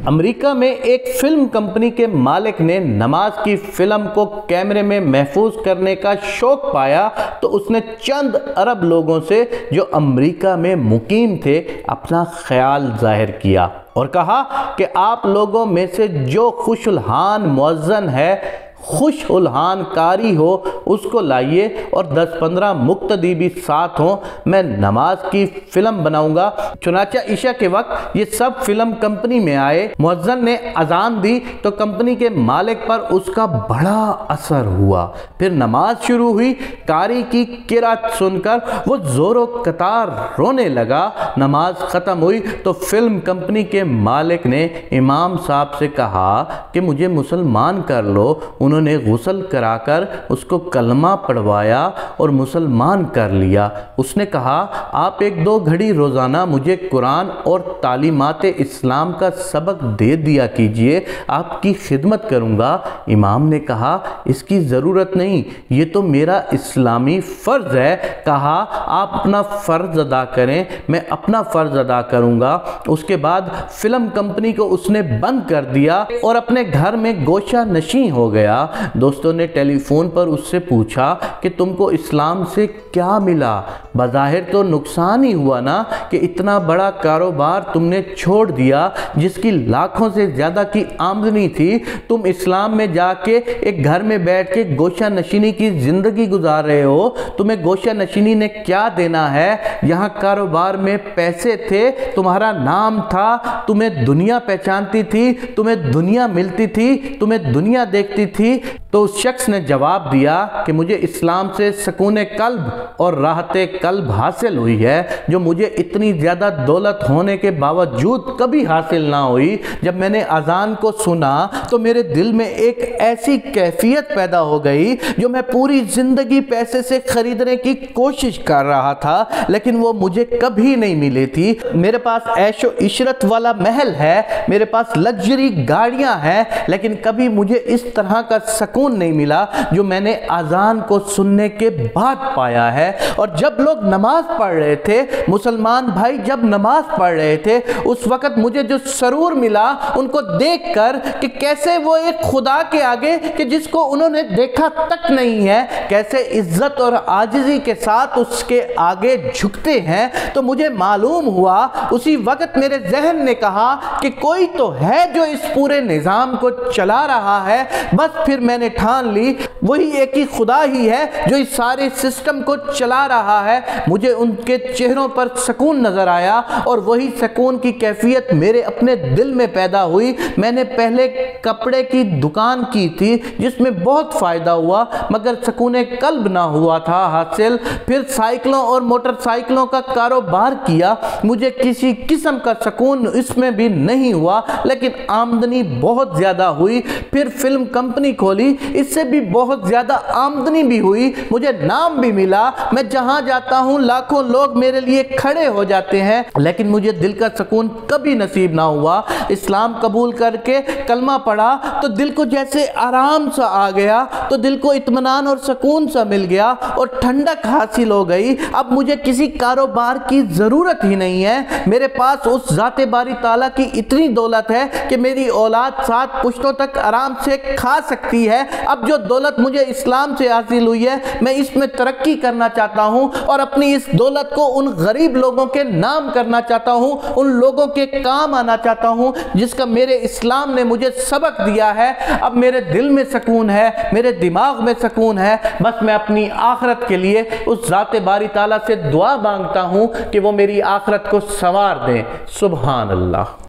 امریکہ میں ایک film company کے مالک نے نماز کی فلم کو کیمرے میں محفوظ کرنے کا شوق پایا تو اس نے چند عرب لوگوں سے جو امریکہ میں مقیم تھے اپنا خیال ظاہر کیا اور کہا کہ آپ لوگوں میں سے جو خوش الحان مؤذن ہے، خوش الحان قاری ہو، اس کو لائیے اور 10-15 مقتدی بھی ساتھ ہوں، میں نماز کی فلم بناؤں گا۔ چنانچہ عشاء کے وقت یہ سب فلم کمپنی میں آئے، مؤذن نے اذان دی تو کمپنی کے مالک پر اس کا بڑا اثر ہوا۔ پھر نماز شروع ہوئی، قاری کی قرات سن کر وہ زور و قطار رونے لگا۔ نماز ختم ہوئی تو فلم کمپنی کے مالک نے امام صاحب سے کہا کہ مجھے مسلمان کر لو۔ انہوں نے غسل کرا کر اس کو کلمہ پڑھوایا اور مسلمان کر لیا۔ اس نے کہا آپ 1-2 گھڑی روزانہ مجھے قرآن اور تعلیمات اسلام کا سبق دے دیا کیجئے، آپ کی خدمت کروں گا۔ امام نے کہا اس کی ضرورت نہیں، یہ تو میرا اسلامی فرض ہے۔ کہا آپ اپنا فرض ادا کریں، میں اپنا فرض ادا کروں گا۔ اس کے بعد فلم کمپنی کو اس نے بند کر دیا اور اپنے گھر میں گوشہ نشین ہو گیا۔ دوستوں نے ٹیلی فون پر اس سے پوچھا کہ تم کو اسلام سے کیا ملا؟ بظاہر تو نقصان ہی ہوا نا کہ اتنا بڑا کاروبار تم نے چھوڑ دیا جس کی لاکھوں سے زیادہ کی آمدنی تھی، تم اسلام میں جا کے ایک گھر میں بیٹھ کے گوشہ نشینی کی زندگی گزار رہے ہو۔ تمہیں گوشہ نشینی نے کیا دینا ہے؟ یہاں کاروبار میں پیسے تھے، تمہارا نام تھا، تمہیں دنیا پہچانتی تھی، تمہیں دنیا ملتی تھی، تمہیں دنیا دیکھتی تھی۔ تو اس شخص نے جواب دیا کہ مجھے اسلام سے سکون قلب اور راحت قلب حاصل ہوئی ہے جو مجھے اتنی زیادہ دولت ہونے کے باوجود کبھی حاصل نہ ہوئی۔ جب میں نے اذان کو سنا تو میرے دل میں ایک ایسی کیفیت پیدا ہو گئی جو میں پوری زندگی پیسے سے خریدنے کی کوشش کر رہا تھا لیکن وہ مجھے کبھی نہیں ملی تھی۔ میرے پاس عیش و عشرت والا محل ہے، میرے پاس لگژری گاڑیاں ہیں، لیکن کبھی مجھے اس طرح کا سکون نہیں ملا جو میں نے اذان کو سننے کے بعد پایا ہے۔ اور جب لوگ نماز پڑھ رہے تھے، مسلمان بھائی جب نماز پڑھ رہے تھے، اس وقت مجھے جو سرور ملا ان کو دیکھ کر کہ کیسے وہ ایک خدا کے آگے کہ جس کو انہوں نے دیکھا تک نہیں ہے، کیسے عزت اور عاجزی کے ساتھ اس کے آگے جھکتے ہیں، تو مجھے معلوم ہوا اسی وقت میرے ذہن نے کہا کہ کوئی تو ہے جو اس پورے نظام کو چلا رہا ہے۔ بس پھر میں نے ٹھان لی وہی ایک ہی خدا ہی ہے جو اس سارے سسٹم کو چلا رہا ہے۔ مجھے ان کے چہروں پر سکون نظر آیا اور وہی سکون کی کیفیت میرے اپنے دل میں پیدا ہوئی۔ میں نے پہلے کپڑے کی دکان کی تھی جس میں بہت فائدہ ہوا مگر سکون قلب نہ ہوا تھا حاصل۔ پھر سائیکلوں اور موٹر سائیکلوں کا کاروبار کیا، مجھے کسی قسم کا سکون اس میں بھی نہیں ہوا لیکن آمدنی بہت زیادہ ہوئی۔ پھر فلم کمپنی کھولی، اس سے بھی بہت زیادہ آمدنی بھی ہوئی، مجھے نام بھی ملا، میں جہاں جاتا ہوں لاکھوں لوگ میرے لیے کھڑے ہو جاتے ہیں لیکن مجھے دل کا سکون کبھی نصیب نہ ہوا۔ اسلام قبول کر کے کلمہ پڑھا تو دل کو جیسے آرام سا آ گیا، تو دل کو اطمینان اور سکون سا مل گیا اور ٹھنڈک حاصل ہو گئی۔ اب مجھے کسی کاروبار کی ضرورت ہی نہیں ہے، میرے پاس اس ذات باری تعالیٰ کی اتنی دولت ہے کہ میری اولاد 7 پشتوں تک آرام سے کھا سکتی ہے۔ اب جو دولت مجھے اسلام سے حاصل ہوئی ہے میں اس میں ترقی کرنا چاہتا ہوں اور اپنی اس دولت کو ان غریب لوگوں کے نام کرنا چاہتا ہوں، ان لوگوں کے کام آنا چاہتا ہوں جس کا میرے اسلام نے مجھے سبق دیا ہے۔ اب میرے دل میں سکون ہے، میرے دماغ میں سکون ہے، بس میں اپنی آخرت کے لیے اس ذات باری تعالیٰ سے دعا مانگتا ہوں کہ وہ میری آخرت کو سنوار دیں۔ سبحان اللہ۔